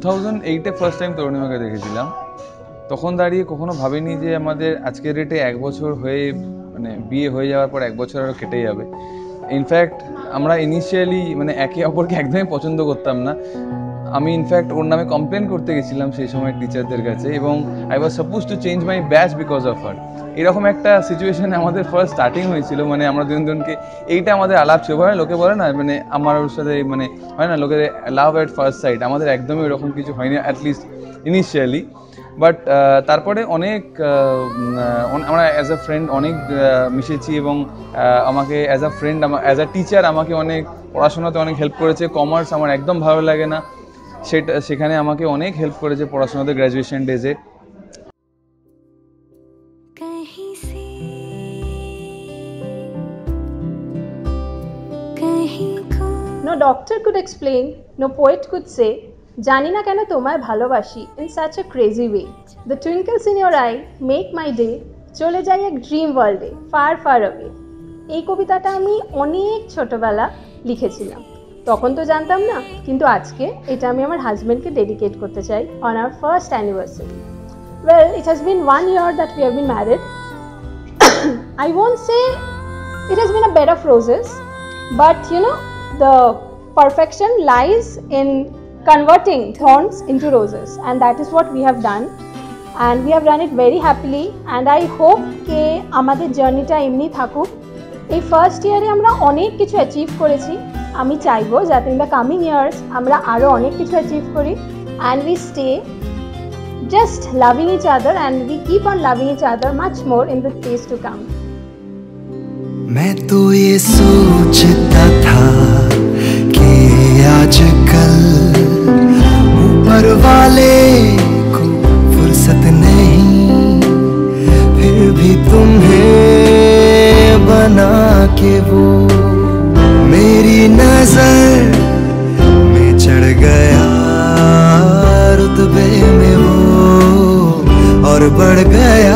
2008-এ first time তরুণিমাকে দেখেছিলাম। তখন দাঁড়িয়ে কখনো ভাবিনি যে আমাদের আজকের ডেটে 1 বছর হয়ে মানে বিয়ে হয়ে যাওয়ার পর 1 বছর আরও কেটে যাবে। ইনফ্যাক্ট আমরা ইনিশিয়ালি মানে একে অপরকে একদমই পছন্দ করতাম না। আমি ইনফ্যাক্ট ওর নামে কমপ্লেন করতে গেছিলাম সেই সময় টিচারদের কাছে, এবং I was suppose to change my batch because of her. এরকম একটা সিচুয়েশনে আমাদের ফার্স্ট স্টার্টিং হয়েছিল। মানে আমরা দুজনকে এইটা আমাদের আলাপ ছিল, মানে লোকে বলে না মানে আমার ওর সাথে মানে হয় না লোকের লাভ অ্যাট ফার্স্ট সাইট, আমাদের একদমই ওরকম কিছু হয়নি অ্যাটলিস্ট ইনিশিয়ালি। বাট তারপরে অনেক আমরা অ্যাজ আ ফ্রেন্ড অনেক মিশেছি, এবং আমাকে as a friend as a teacher আমাকে অনেক পড়াশোনাতে অনেক হেল্প করেছে। কমার্স আমার একদম ভালো লাগে না, সেখানে আমাকে অনেক হেল্প করেছে পড়াশোনাতে গ্র্যাজুয়েশন ডেজে। No doctor could explain, no poet could say, জানি না কেন তোমায় ভালোবাসি in such a crazy way. The twinkles in your eye make my day. চলে যাই এক ড্রিম ওয়ার্ল্ডে far far away. এই কবিতাটা আমি অনেক ছোটবেলা লিখেছিলাম, তখন তো জানতাম না, কিন্তু আজকে এটা আমি আমার হাজব্যান্ডকে ডেডিকেট করতে চাই on our first anniversary. Well, it has been 1 year that we have been married. I won't say it has been a bed of roses, but you know, the perfection lies in converting thorns into roses, and that is what we have done, and we have done it very happily, and I hope ke amader journey ta emni thakuk. এই first ইয়ারে আমরা অনেক কিছু achieve করেছি, আমি চাইবো যাতে in the coming years আমরা আরও অনেক কিছু অ্যাচিভ করি, and we stay just loving each other, and we keep on loving each other much more in the days to come. मैं तो ये सोचता था कि आजकल ऊपर वाले को फुर्सत नहीं, फिर भी तुम्हें बना के वो मेरी नजर में चढ़ गया, रुतबे में वो और बढ़ गया।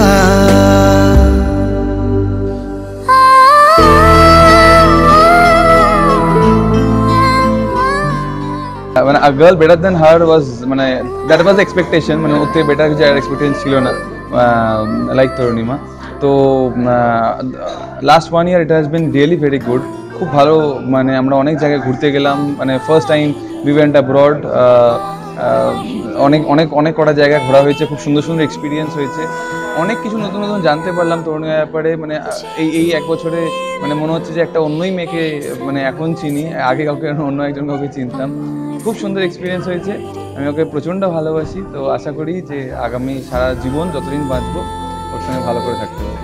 মানে a girl better than her was মানে that was the expectation, মানে ওতে বেটার কিছু এক্সপেকটেশন ছিল না লাইক তরুণিমা। তো last 1 year it has been really very good, খুব ভালো। মানে আমরা অনেক জায়গায় ঘুরতে গেলাম, মানে first time we went abroad, অনেক অনেক অনেক কটা জায়গায় ঘোরা হয়েছে, খুব সুন্দর সুন্দর এক্সপিরিয়েন্স হয়েছে, অনেক কিছু নতুন নতুন জানতে পারলাম তরুণিমার ব্যাপারে। মানে এই 1 বছরে মানে মনে হচ্ছে যে একটা অন্যই মেয়েকে মানে এখন চিনি, আগে কাউকে অন্য একজন কাউকে চিনতাম। খুব সুন্দর এক্সপিরিয়েন্স হয়েছে, আমি ওকে প্রচণ্ড ভালোবাসি। তো আশা করি যে আগামী সারা জীবন যতদিন বাঁচবো ওর সঙ্গে ভালো করে থাকতে পারি।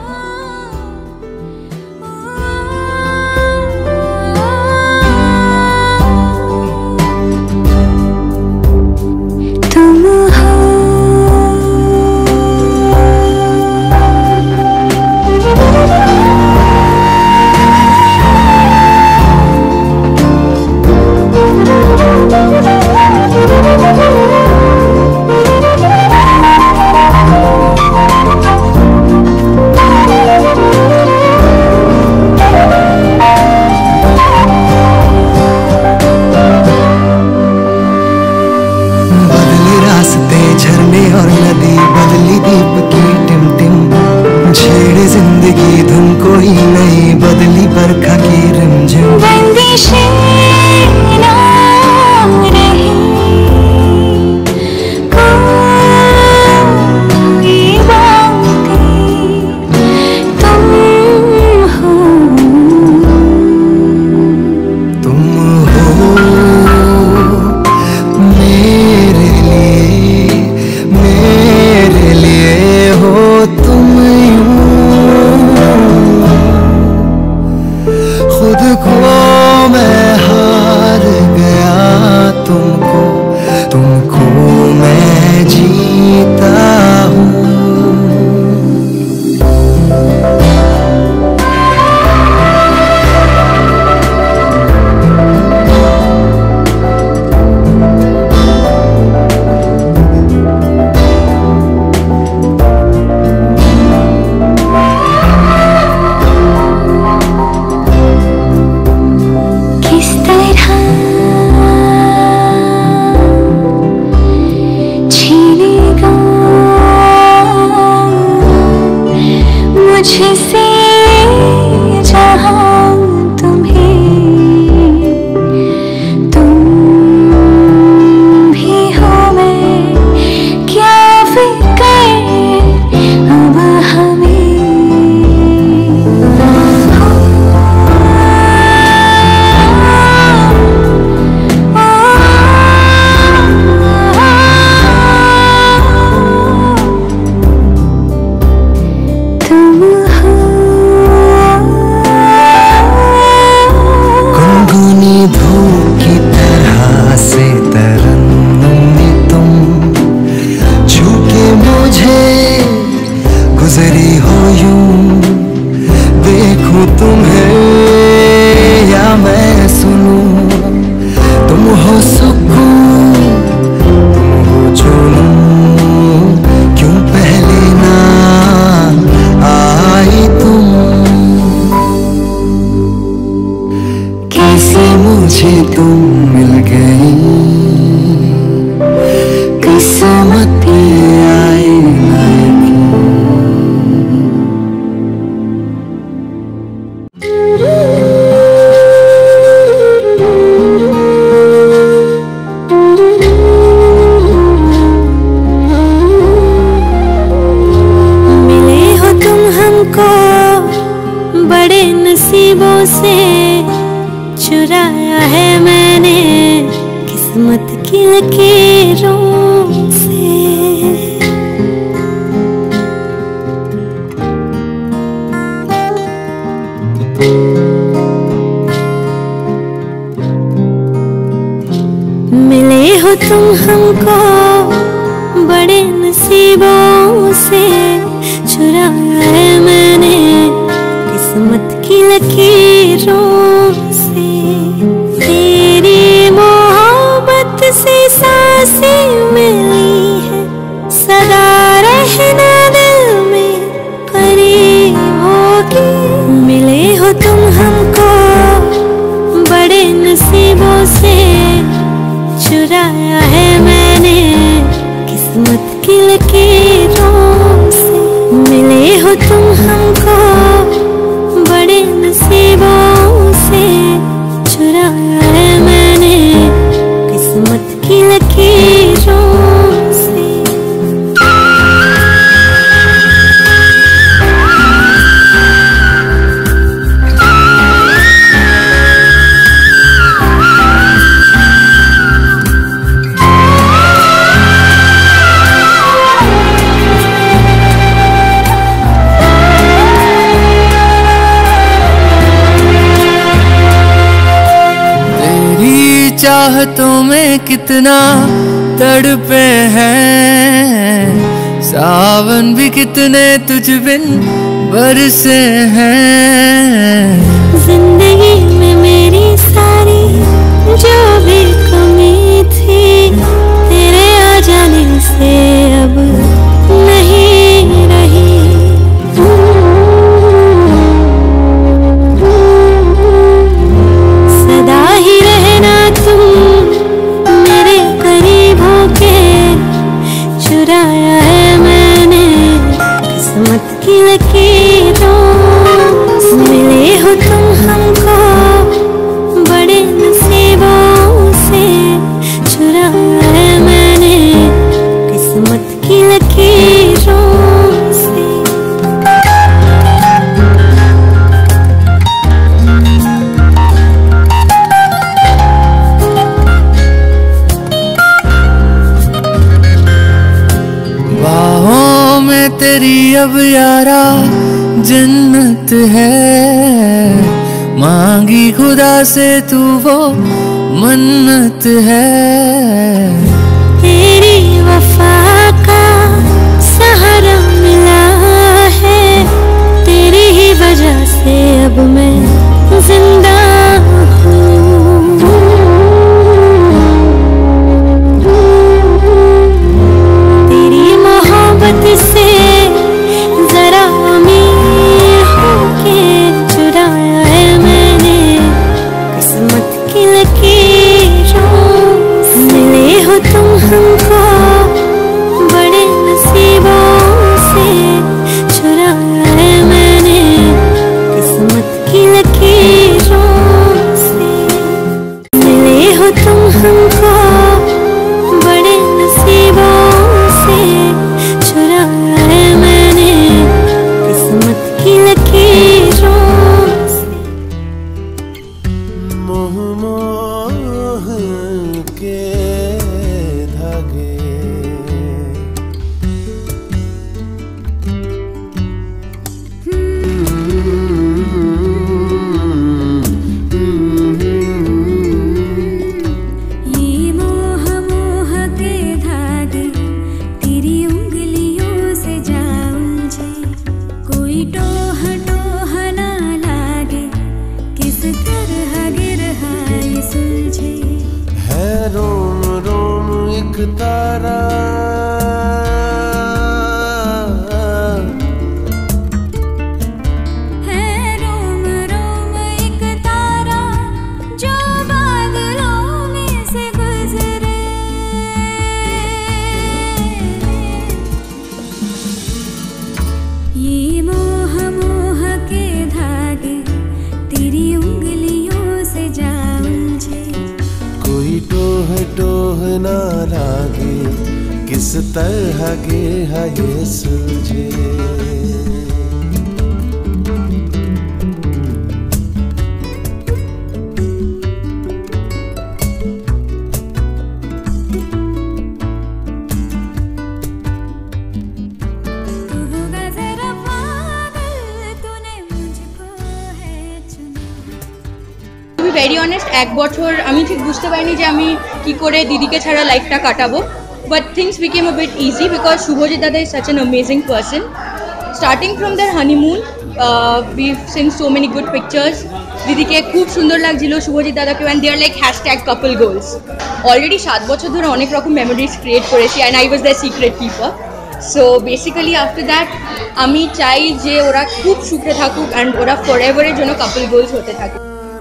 मुझे तुम मिल गई, किस्मत में आई ना यकीन। मिले हो तुम हमको बड़े नसीबों से, चुराया है मैंने किस्मत की लकीरों से। मिले हो तुम हमको बड़े नसीबों से, चुराया है मैंने किस्मत की लकीरों से। तेरी मोहब्बत से सांसें मिली है, सदा रहना दिल में करीब होगी। मिले हो तुम हमको बड़े नसीबों से, चुराया है मैंने किस्मत की लकीरों से। मिले हो तुम हमको बड़े नसीबों से, चुराया है मैंने किस्मत की लकीरों से। चाहतों में कितना तड़पे हैं, सावन भी कितने तुझ बिन बरसे हैं। जिंदगी में मेरी सारी जो भी कमी थी, तेरे आ जाने से अब नहीं रही। सदा ही रहना तुम मेरे करीब होके, चुराया है मैंने किस्मत की लकीरों से। मिले हो तुम हमको बड़े नसीबों से, चुराया है मैंने किस्मत की लकीरों से। बाहों में तेरी अब यारा जन्नत है, मांगी खुदा से तू वो मन्नत है। तेरी वफा का सहारा मिला है, तेरी ही वजह से अब मैं जिंदा हूँ। तेरी मोहब्बत से जरा अमीर होके, चुराया है मैंने किस्मत की लकीरों से। मिले हो तुम हमको बड़े नसीबों से, चुराया है मैंने किस्मत की लकीरों से। मिले हो तुम हमको बड़े नसीबों से, चुराया है मैंने किस्मत की लकीरों से। मोह मोह के धागे ये मोह मोह के धागे तेरी उंगलियों से जा उलझे, कोई टोह टोह ना लागे, किस तरह गिर हाय सुलझे। है रोना से जा उलझे। कोई टोह टोह ना लागे, किस तरह गे है ये सुलझे। ভেরি অনেস্ট, এক বছর আমি ঠিক বুঝতে পারিনি যে আমি কি করে দিদিকে ছাড়া লাইফটা কাটাবো, but things became a bit easy because Subhajit দাদা is such an amazing person. Starting from there honeymoon we've seen so many good pictures. দিদিকে খুব সুন্দর লাগছিল, শুভজিৎ দাদাকে, and there like hashtag couple goals. Already 7 বছর ধরে অনেক রকম মেমোরিজ ক্রিয়েট করেছি and I was the secret keeper. So basically after that আমি চাই যে ওরা খুব সুখে থাকুক অ্যান্ড ওরা ফর এভারের জন্য কাপল গোলস হতে থাকুক।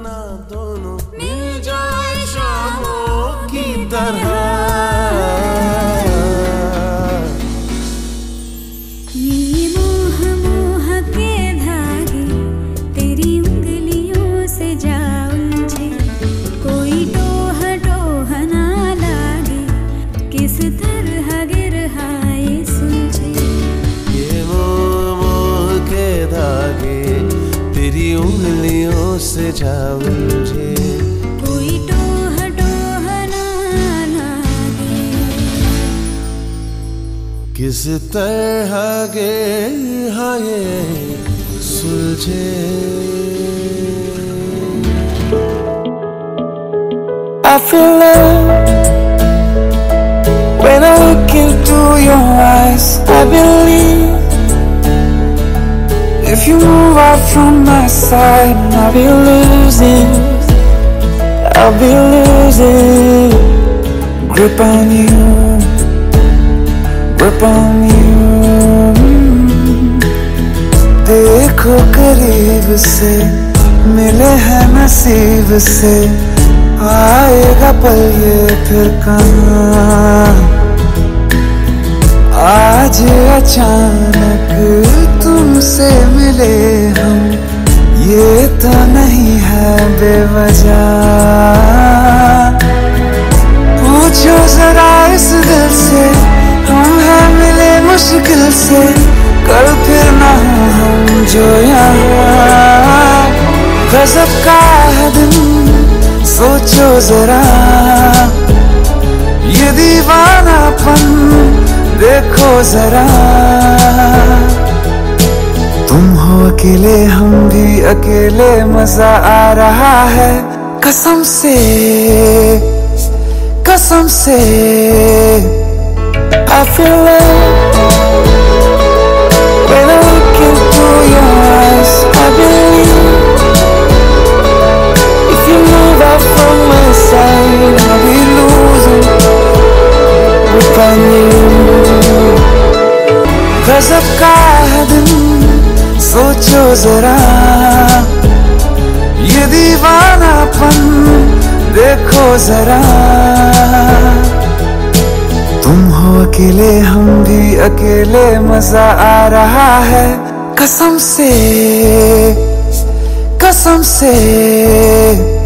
ये मोह मोह के धागे तेरी उंगलियों से जा उलझे। कोई टोह टोह ना लागे, किस तरह गिर हाय सुलझे। ये मोह मोह के धागे तेरी उंगलियों से जा उलझे। कोई टोह टोह ना लागे, किस तरह गे हाँ ये सुलझे। I feel love when I look into your eyes. I believe if you move out from my side, I'll be losing grip on you, grip on you. देखो करीब से मिले हैं नसीब से, आएगा पल ये फिर कहाँ। आज अचानक तुमसे मिले हम, ये तो नहीं है बेवजह। पूछो जरा इस दिल से, हम हैं मिले मुश्किल से, कल फिर ना हो हम जो यहाँ। गजब का है दिन सोचो जरा, ये दीवानापन देखो जरा। तुम हो अकेले हम भी अकेले, मजा आ रहा है कसम से कसम से। I feel love when I look into your eyes. I believe if you move out from my side, I'll be losing grip on you. गजब का है दिन सोचो जरा, ये दीवानापन देखो जरा। तुम हो अकेले हम भी अकेले, मजा आ रहा है कसम से कसम से।